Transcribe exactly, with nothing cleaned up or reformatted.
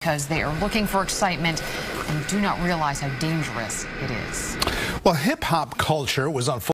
because they are looking for excitement and do not realize how dangerous it is. Well, hip hop culture was on full